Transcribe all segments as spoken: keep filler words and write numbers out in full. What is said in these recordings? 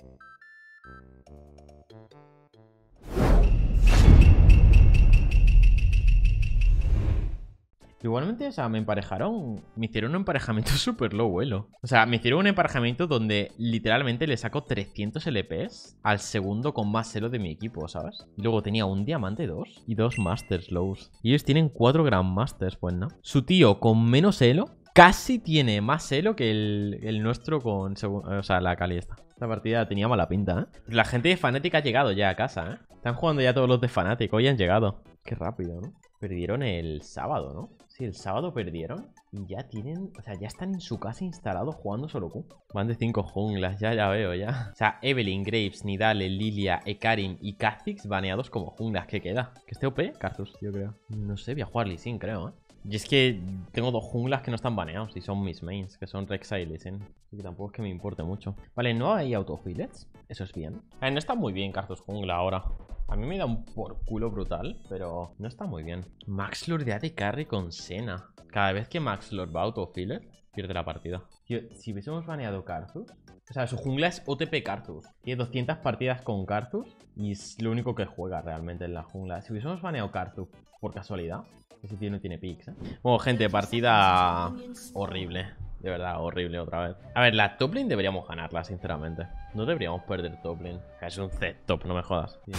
Igualmente, o sea, me emparejaron. Me hicieron un emparejamiento súper low elo. O sea, me hicieron un emparejamiento donde literalmente le saco trescientos L Ps al segundo con más elo de mi equipo, ¿sabes? Y luego tenía un diamante dos y dos masters lows. Y ellos tienen cuatro grandmasters, pues no. Su tío con menos elo casi tiene más elo que el, el nuestro con... O sea, la Cali esta. Esta partida tenía mala pinta, ¿eh? La gente de Fnatic ha llegado ya a casa, ¿eh? Están jugando ya todos los de Fnatic. Hoy han llegado. Qué rápido, ¿no? Perdieron el sábado, ¿no? Sí, el sábado perdieron y ya tienen... O sea, ya están en su casa instalados jugando solo Q. Van de cinco junglas, ya, ya veo, ya. O sea, Evelynn, Graves, Nidale, Lilia, Ekarim y Kha'Zix baneados como junglas. ¿Qué queda? ¿Que esté O P? Karthus, yo creo. No sé, voy a jugar Lee Sin, creo, ¿eh? Y es que tengo dos junglas que no están baneados y son mis mains, que son Rek'Sai y Lee Sin. Así que tampoco es que me importe mucho. Vale, no hay autofillets. Eso es bien. Eh, no está muy bien Karthus jungla ahora. A mí me da un por culo brutal, pero no está muy bien. Max Lord de A D Carry con Senna. Cada vez que Max Lord va a autofiller, pierde la partida. Tío, si hubiésemos baneado Karthus... O sea, su jungla es O T P Karthus. Tiene doscientas partidas con Karthus y es lo único que juega realmente en la jungla. Si hubiésemos baneado Karthus por casualidad... Ese tío no tiene picks, ¿eh? Bueno, gente, partida horrible. De verdad, horrible otra vez. A ver, la top lane deberíamos ganarla, sinceramente. No deberíamos perder top lane. Es un Z-top, no me jodas, tío.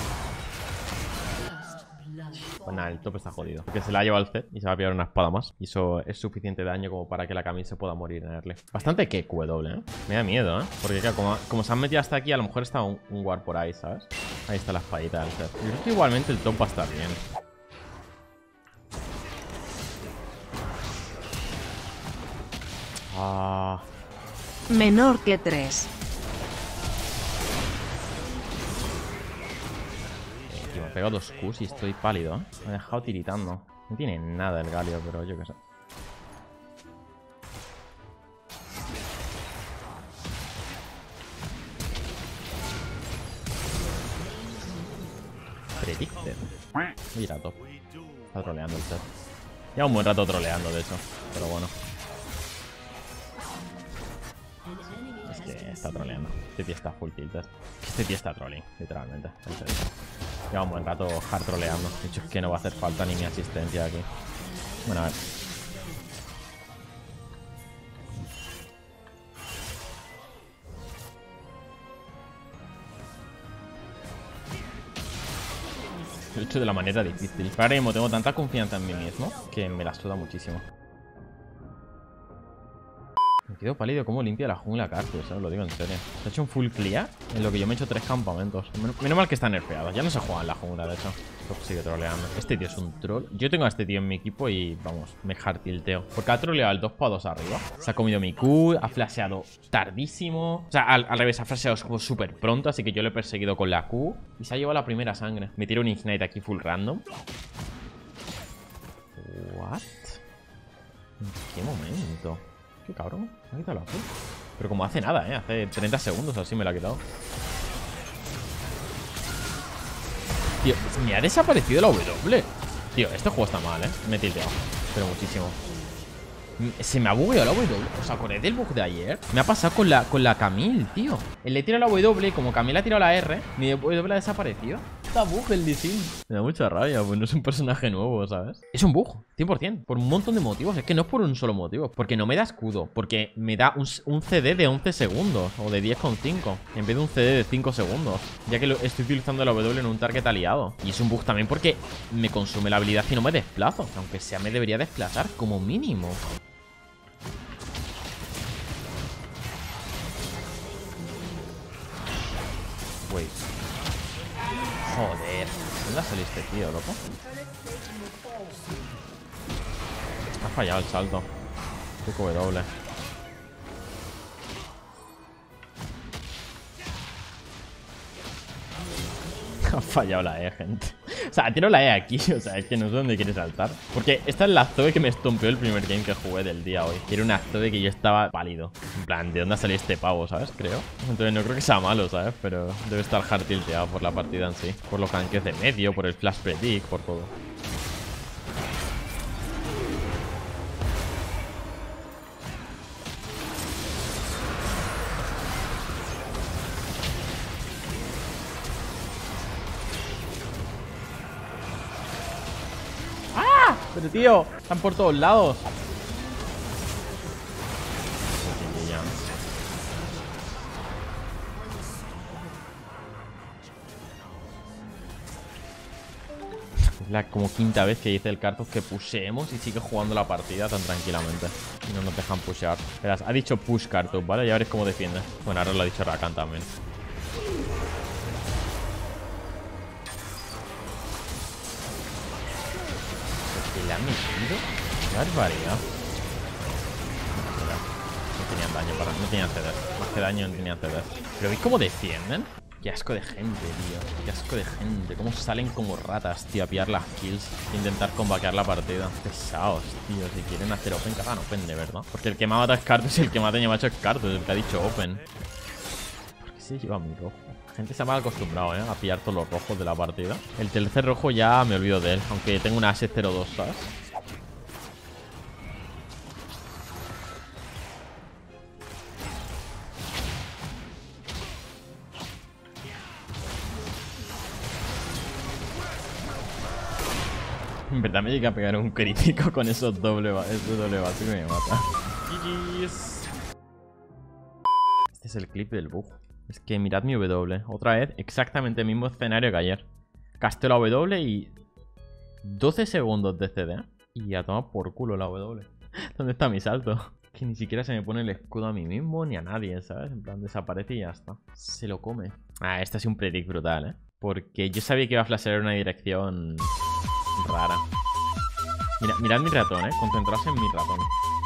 Pues nada, el top está jodido. Porque se la ha llevado el Z y se va a pillar una espada más. Y eso es suficiente daño como para que la Camille se pueda morir en early. Bastante que Q W, ¿eh? Me da miedo, ¿eh? Porque claro, como, como se han metido hasta aquí, a lo mejor está un, un ward por ahí, ¿sabes? Ahí está la espadita del Z. Yo creo que igualmente el top va a estar bien. Ah... Menor que tres. Eh, tío, me he pegado dos Qs y estoy pálido, ¿eh? Me he dejado tiritando. No tiene nada el Galio, pero yo qué sé. Predicted. Mira, top. Está troleando el set. Lleva un buen rato troleando, de hecho. Pero bueno. Es que está troleando. Este tío está full tilted. Este tío está trolling, literalmente. En serio. Lleva un buen rato hard troleando. De hecho, es que no va a hacer falta ni mi asistencia aquí. Bueno, a ver. Lo he hecho de la manera difícil. Pero ahora mismo tengo tanta confianza en mí mismo que me la suda muchísimo. Me quedo pálido cómo limpia la jungla Karthus, ¿sabes? Lo digo en serio. Se ha hecho un full clear en lo que yo me he hecho tres campamentos. Menos, menos mal que está nerfeado. Ya no se juega en la jungla, de hecho. Top sigue troleando. Este tío es un troll. Yo tengo a este tío en mi equipo y, vamos, me hardtilteo. Porque ha troleado el dos para dos arriba. Se ha comido mi Q, ha flasheado tardísimo. O sea, al, al revés, ha flasheado como súper pronto. Así que yo lo he perseguido con la Q. Y se ha llevado la primera sangre. Me tiro un Ignite aquí full random. ¿What? ¿En qué momento? Qué cabrón, me ha quitado la Q. Pero como hace nada, ¿eh? Hace treinta segundos así me la ha quitado. Tío, me ha desaparecido la W. Tío, este juego está mal, ¿eh? Me he tilteado, pero muchísimo. Se me ha bugueado la W. ¿Os acordáis del bug de ayer? Me ha pasado con la, con la Camille, tío. Le he tirado la W y como Camille ha tirado la R, mi W ha desaparecido. Está bug el Lee Sin. Me da mucha rabia, pues no es un personaje nuevo, ¿sabes? Es un bug, cien por cien. Por un montón de motivos. Es que no es por un solo motivo. Porque no me da escudo. Porque me da un, un C D de once segundos. O de diez coma cinco. En vez de un C D de cinco segundos. Ya que lo, estoy utilizando la W en un target aliado. Y es un bug también porque me consume la habilidad y no me desplazo. Aunque sea me debería desplazar como mínimo. Wait. Joder. ¿Dónde ha salido este tío, loco? Ha fallado el salto. Qué W. Ha fallado la E, gente. O sea, tiro la E aquí. O sea, es que no sé dónde quiere saltar. Porque esta es la Zoe que me estompeó el primer game que jugué del día hoy. Era una Zoe que yo estaba pálido. En plan, ¿de dónde ha salido este pavo, sabes? Creo. Entonces no creo que sea malo, ¿sabes? Pero debe estar hard tilteado por la partida en sí. Por los ganques de medio, por el flash predict, por todo. Pero tío, están por todos lados. Es la como quinta vez que dice el Karthus que pushemos y sigue jugando la partida tan tranquilamente. Y no nos dejan pushear. Verás, ha dicho push Karthus, ¿vale? Ya veréis cómo defiende. Bueno, ahora lo ha dicho Rakan también. ¿Le han metido? ¡Qué barbaridad! No tenían daño para... No tenían C D. Más que daño, no tenían C D. ¿Pero veis cómo defienden? Qué asco de gente, tío. Qué asco de gente. Cómo salen como ratas, tío, a pillar las kills e intentar combaquear la partida. Pesados, tío. Si quieren hacer open, que hagan open, de verdad. Porque el que me mata es Karthus y el que me ha daño macho es Karthus, el que ha dicho open. ¿Por qué se lleva mi rojo? La gente se ha mal acostumbrado, ¿eh? A pillar todos los rojos de la partida. El tercer rojo ya me olvido de él. Aunque tengo una S cero dos, ¿sabes? En verdad me llega a pegar un crítico con esos doble ese doble básico y me mata. G G's. Este es el clip del bug. Es que mirad mi W. Otra vez, exactamente el mismo escenario que ayer. Casteo la W y... doce segundos de C D. Y a tomar por culo la W. ¿Dónde está mi salto? Que ni siquiera se me pone el escudo a mí mismo ni a nadie, ¿sabes? En plan, desaparece y ya está. Se lo come. Ah, este ha sido un predict brutal, ¿eh? Porque yo sabía que iba a flashear en una dirección... rara. Mira, mirad mi ratón, eh. Concentraos en mi ratón.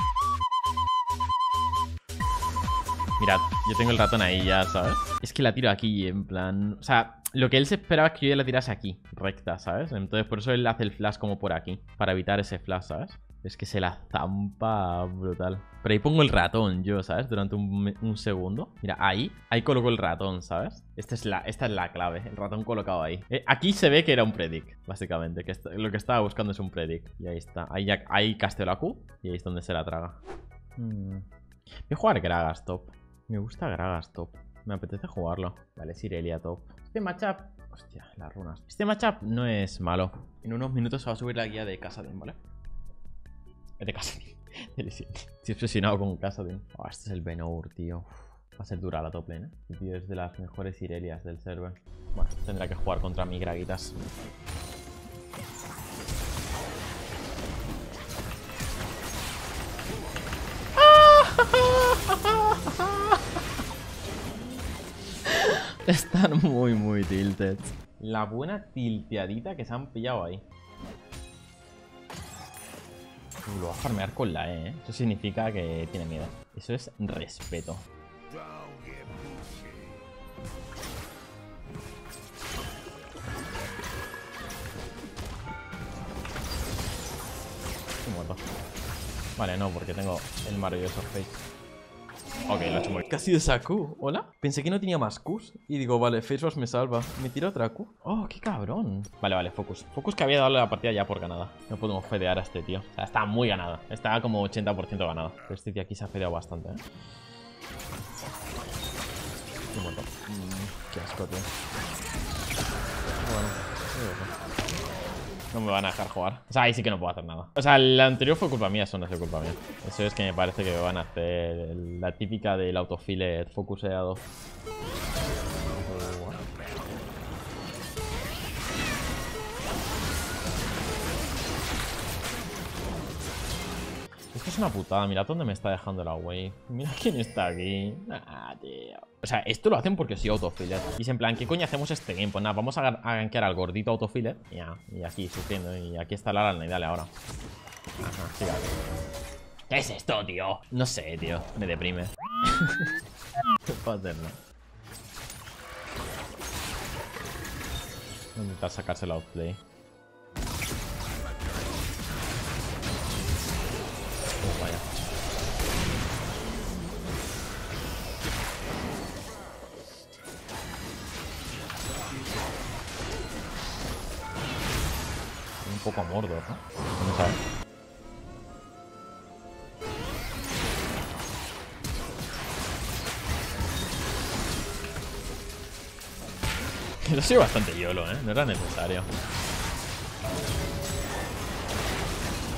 Mirad, yo tengo el ratón ahí ya, ¿sabes? Es que la tiro aquí, en plan... O sea, lo que él se esperaba es que yo la tirase aquí, recta, ¿sabes? Entonces por eso él hace el flash como por aquí, para evitar ese flash, ¿sabes? Es que se la zampa brutal. Pero ahí pongo el ratón yo, ¿sabes? Durante un, un segundo. Mira, ahí, ahí coloco el ratón, ¿sabes? Esta es la, esta es la clave, el ratón colocado ahí. eh, Aquí se ve que era un predict, básicamente, que esto, lo que estaba buscando es un predict. Y ahí está, ahí, ya, ahí casteo la Q. Y ahí es donde se la traga. hmm. Voy a jugar Gragas top. Me gusta Gragas top, me apetece jugarlo. Vale, es Irelia top. Este matchup... Hostia, las runas. Este matchup no es malo. En unos minutos se va a subir la guía de Kassadin, ¿vale? De Kassadin. Estoy obsesionado con Kassadin. Oh, este es el Venour, tío. Va a ser dura la top lane, ¿eh? Este tío es de las mejores Irelias del server. Bueno, tendrá que jugar contra mi Graguitas. Están muy, muy tilted. La buena tilteadita que se han pillado ahí. Lo va a farmear con la E, ¿eh? Eso significa que tiene miedo. Eso es respeto. Estoy muerto. Vale, no, porque tengo el maravilloso face. Ok, lo he hecho muy bien. Casi de esa Q. ¿Hola? Pensé que no tenía más Qs. Y digo, vale, Face Rush me salva. Me tira otra Q. Oh, qué cabrón. Vale, vale, Focus. Focus que había dado la partida ya por ganada. No podemos fedear a este tío. O sea, está muy ganada. Está como ochenta por ciento ganada. Pero este tío aquí se ha fedeado bastante, ¿eh? Estoy muerto. Mm, qué asco, tío. Bueno, no me van a dejar jugar. O sea, ahí sí que no puedo hacer nada. O sea, el anterior fue culpa mía, eso no es culpa mía. Eso es que me parece que me van a hacer la típica del autofile focuseado. Esto es una putada, mirad dónde me está dejando la wave. Mira quién está aquí. Ah, tío. O sea, esto lo hacen porque soy autofiller. Y es en plan, ¿qué coño hacemos este game? Pues nada, vamos a, a gankear al gordito autofiller. Y ya, y aquí sufriendo. Y aquí está la Lara, y dale ahora. Ajá, sí, vale. ¿Qué es esto, tío? No sé, tío. Me deprime. No puedo hacerlo. Voy a intentar sacarse el outplay. Oh, vaya. Un poco Mordor, ¿no? ¿Cómo sabes? Eso ha sido bastante YOLO, ¿eh? No era necesario.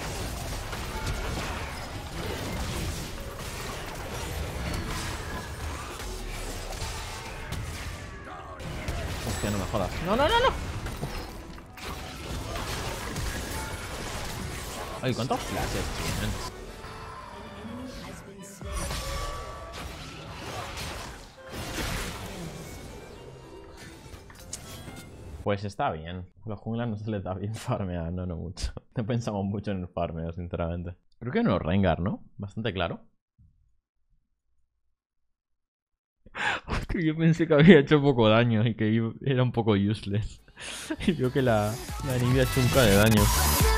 Hostia, no me jodas. No, no, no, no. Ay, ¿cuántos flashes tienen? Pues está bien. A los junglas no se les da bien farmear, no, no mucho. No pensamos mucho en el farmeo, sinceramente. Creo que no Rengar, ¿no? Bastante claro. Hostia, yo pensé que había hecho poco daño y que era un poco useless. Y veo que la, la Nibia ha hecho un K de daño.